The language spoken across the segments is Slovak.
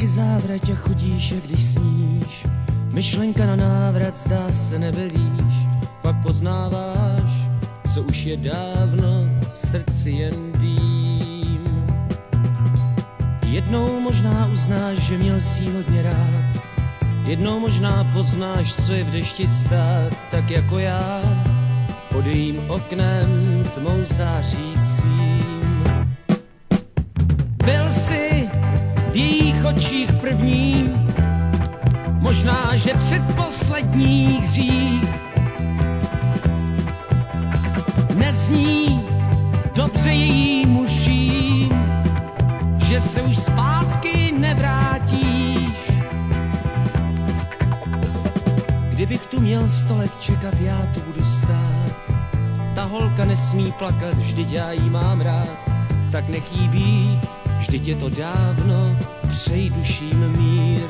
taky závrať a chodíš, jak když sníš. Myšlenka na návrat, zdá se nevelíš, pak poznáváš, co už je dávno v srdci jen dým. Jednou možná uznáš, že měl jsi hodně rád, jednou možná poznáš, co je v dešti stát, tak jako já, pod jejím oknem tmou zářícím. Byl jsi v jejich očích prvním, možná, že předposlední hřích. Nezní dobře jejím uším, že se už zpátky nevrátíš. Kdybych tu měl 100 let čekat, já tu budu stát. Ta holka nesmí plakat, vždyť já jí mám rád. Tak nech jí být, vždyť je to dávno, přeji duším mír.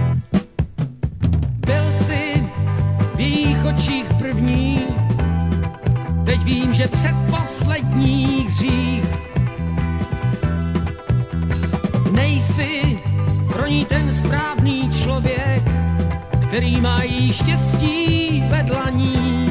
Byl jsi v jejich očích první, teď vím, že předposlední hřích. Nejsi pro ní ten správný člověk, který má jí štěstí ve dlaní.